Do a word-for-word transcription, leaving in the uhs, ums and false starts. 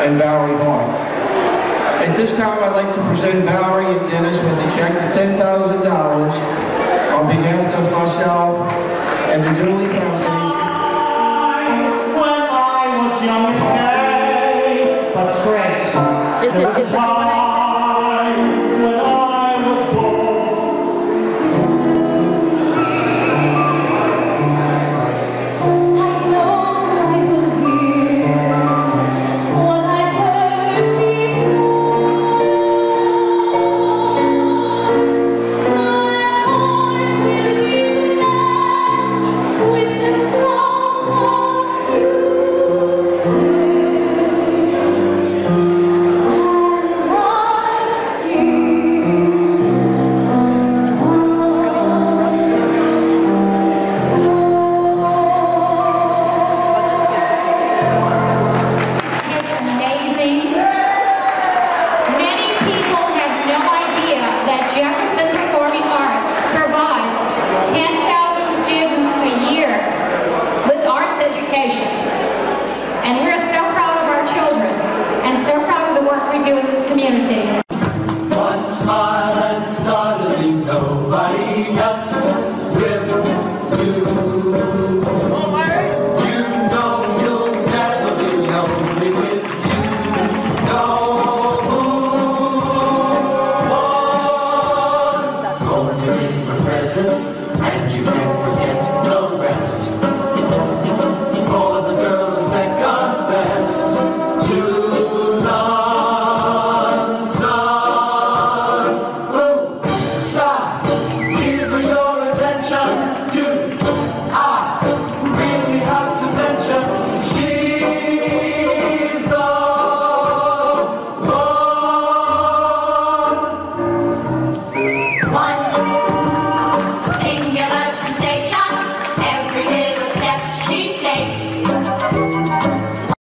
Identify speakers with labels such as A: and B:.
A: and Valerie Horn. At this time, I'd like to present Valerie and Dennis with a check for ten thousand dollars on behalf of myself and the Dooley Foundation.
B: When I was young, gay, but straight.
C: Is it, is it the one I think?
B: When I was born.
D: Jefferson Performing Arts provides ten thousand students a year with arts education. And we're so proud of our children and so proud of the work we do in this community.
B: One smile and suddenly nobody else will do. You know you'll never be lonely with you.